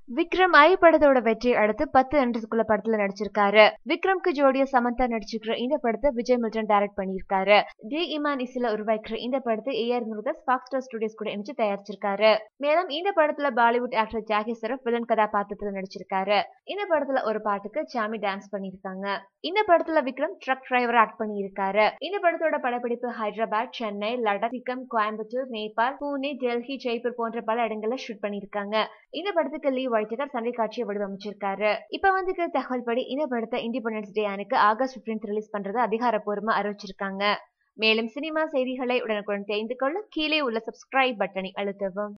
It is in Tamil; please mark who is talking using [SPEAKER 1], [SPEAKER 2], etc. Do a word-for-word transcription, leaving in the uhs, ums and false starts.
[SPEAKER 1] விக்ரம் ஐ படத்தோட வெற்றி அடுத்து பத்து அண்டர்ஸ்குள்ள படத்துல நடிச்சிருக்காரு. விக்ரம்க்கு ஜோடியா சமந்தா நடிச்சிருக்கிற இந்த படத்தை விஜய் மில்டன் டைரக்ட் பண்ணியிருக்காரு. டி இமான் இசையில உருவாக்குற இந்த படத்தை A R Murugadoss Fox Star Studios கூட இணைச்சு தயாரிச்சிருக்காரு. மேலும் இந்த படத்துல Bollywood actor Jackie Shroff villain கதாபாத்திரத்துல நடிச்சிருக்காரு. இந்த படத்துல ஒரு பாட்டுக்கு சாமி டான்ஸ் பண்ணிருக்காங்க. இந்த படத்துல விக்ரம் ட்ரக் டிரைவர் ஆக்ட் பண்ணியிருக்காரு. இந்த படத்தோட படப்பிடிப்பு ஹைதராபாத், சென்னை, லடாக், சிக்கிம், கோயம்புத்தூர், நேபாள், பூனே, டெல்லி, ஜெய்ப்பூர் போன்ற பல இடங்கள்ல ஷூட் பண்ணிருக்காங்க. இந்த படத்துக்கு லீ வைட்டகர் சண்டை காட்சியை வடிவமைச்சிருக்காரு. இப்ப வந்து தகவல் படி இந்த படத்தை இண்டிபெண்டன்ஸ் டே அன்னைக்கு ஆகஸ்ட் பதினைந்து ரிலீஸ் பண்றது அதிகாரப்பூர்வமா அறிவிச்சிருக்காங்க. மேலும் சினிமா செய்திகளை உடனுக்குடன் தெரிந்து கொள்ள கீழே உள்ள சப்ஸ்கிரைப் பட்டனை அழுத்தவும்.